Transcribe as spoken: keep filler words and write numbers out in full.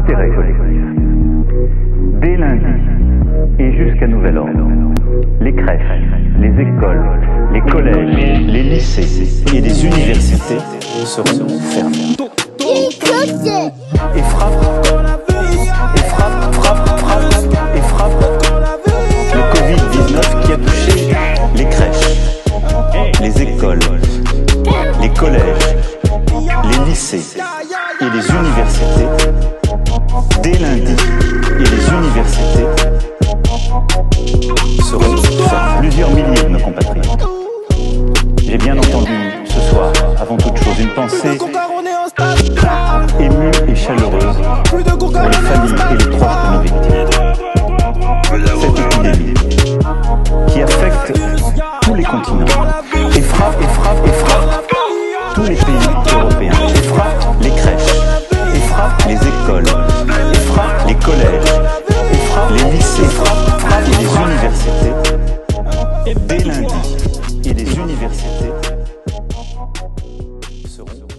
Intérêt collectif. Dès lundi et jusqu'à nouvel ordre, les crèches, les écoles, les collèges, les lycées et les universités seront fermés. Et frappe, et frappe, frappe, frappe, et frappe le covid dix-neuf qui a touché les crèches, les écoles, les collèges, les lycées et les universités. Dès lundi, et les universités seront fermées. Plusieurs milliers de nos compatriotes. J'ai bien entendu ce soir, avant toute chose, une pensée émue et chaleureuse pour les familles et les proches de nos victimes. Cette épidémie qui affecte tous les continents et frappe, et frappe, et frappe tous les pays européens, et frappe les crèches, et frappe les écoles, et frappe les collèges, et frappe les lycées, frappe, frappe les universités. Dès lundi, et les universités seront